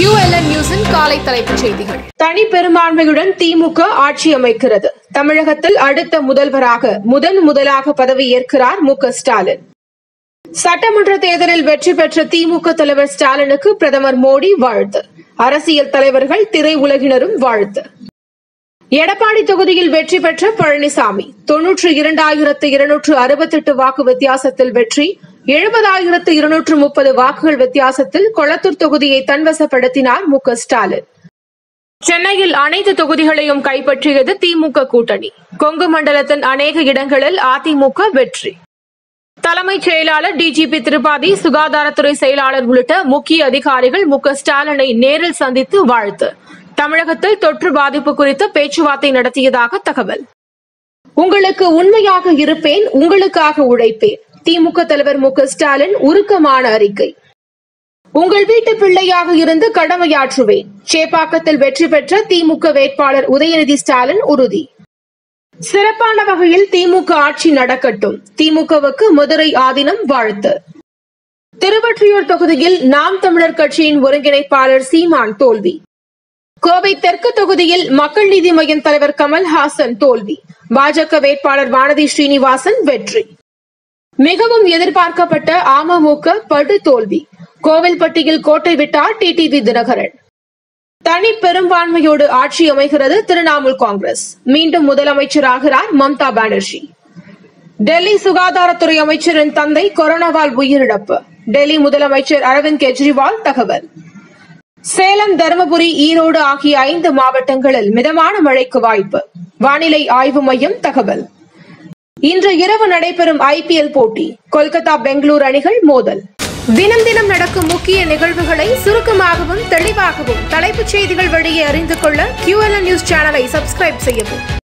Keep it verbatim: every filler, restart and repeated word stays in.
Q L N நியூஸின் காலை தலைப்புச் செய்திகள். தனி பெரும்பான்மையுடன் திமுக ஆட்சி அமைக்கிறது. தமிழகத்தில் அடுத்த முதல்வராக முதன் முதலாக பதவியேற்கிறார் மு க ஸ்டாலின். சட்டமன்ற தேர்தலில் வெற்றி பெற்ற திமுக தலைவர் ஸ்டாலினுக்கு பிரதமர் மோடி வாழ்த்து. அரசியல் தலைவர்கள், திரையுலகினரும் வாழ்த்து. எடப்பாடி தொகுதியில் வெற்றி பெற்ற பழனிசாமி தொன்னூற்று இரண்டாயிரத்து இருநூற்று அறுபத்தி எட்டு வாக்கு வித்தியாசத்தில் வெற்றி. எழுபதாயிரத்து இருநூற்று முப்பது வாக்குகள் வித்தியாசத்தில் கொளத்தூர் தொகுதியை தன்வசப்படுத்தினார் மு க ஸ்டாலின். சென்னையில் அனைத்து தொகுதிகளையும் கைப்பற்றியது திமுக கூட்டணி. கொங்கு மண்டலத்தின் அநேக இடங்களில் அதிமுக வெற்றி. தலைமைச் செயலாளர் டி ஜி பி திரிபாதி, சுகாதாரத்துறை செயலாளர் உள்ளிட்ட முக்கிய அதிகாரிகள் மு க ஸ்டாலினை நேரில் சந்தித்து வாழ்த்து. தமிழகத்தில் தொற்று பாதிப்பு குறித்து பேச்சுவார்த்தை நடத்தியதாக தகவல். உங்களுக்கு உண்மையாக இருப்பேன், உங்களுக்காக உழைப்பேன். திமுக தலைவர் மு க ஸ்டாலின் உருக்கமான அறிக்கை. உங்கள் வீட்டு பிள்ளையாக இருந்து கடமையாற்றுவேன். சேப்பாக்கத்தில் வெற்றி பெற்ற திமுக வேட்பாளர் உதயநிதி ஸ்டாலின் உறுதி. சிறப்பான வகையில் திமுக ஆட்சி நடக்கட்டும். திமுகவுக்கு மதுரை ஆதீனம் வாழ்த்து. திருவொற்றியூர் தொகுதியில் நாம் தமிழர் கட்சியின் ஒருங்கிணைப்பாளர் சீமான் தோல்வி. கோவை தெற்கு தொகுதியில் மக்கள் நீதி மய்யம் தலைவர் கமல்ஹாசன் தோல்வி. பாஜக வேட்பாளர் வானதி ஸ்ரீனிவாசன் வெற்றி. மிகவும் எதிர்பார்க்கப்பட்ட அமமுக படு தோல்வி. கோவில்பட்டியில் கோட்டை விட்டார் டி டி வி தினகரன். தனி பெரும்பான்மையோடு ஆட்சி அமைகிறது திரிணாமுல் காங்கிரஸ். மீண்டும் முதலமைச்சராகிறார் மம்தா பானர்ஜி. டெல்லி சுகாதாரத்துறை அமைச்சரின் தந்தை கொரோனாவால் உயிரிழப்பு. டெல்லி முதலமைச்சர் அரவிந்த் கெஜ்ரிவால் தகவல். சேலம், தருமபுரி, ஈரோடு ஆகிய ஐந்து மாவட்டங்களில் மிதமான மழைக்கு வாய்ப்பு. வானிலை ஆய்வு மையம் தகவல். இன்று இரவு நடைபெறும் ஐ பி எல் போட்டி. கொல்கத்தா, பெங்களூரு அணிகள் மோதல். தினம் தினம் நடக்கும் முக்கிய நிகழ்வுகளை சுருக்கமாகவும் தெளிவாகவும் தலைப்புச் செய்திகள் வழியே அறிந்து கொள்ள Q L N நியூஸ் சேனலை சப்ஸ்கிரைப் செய்யவும்.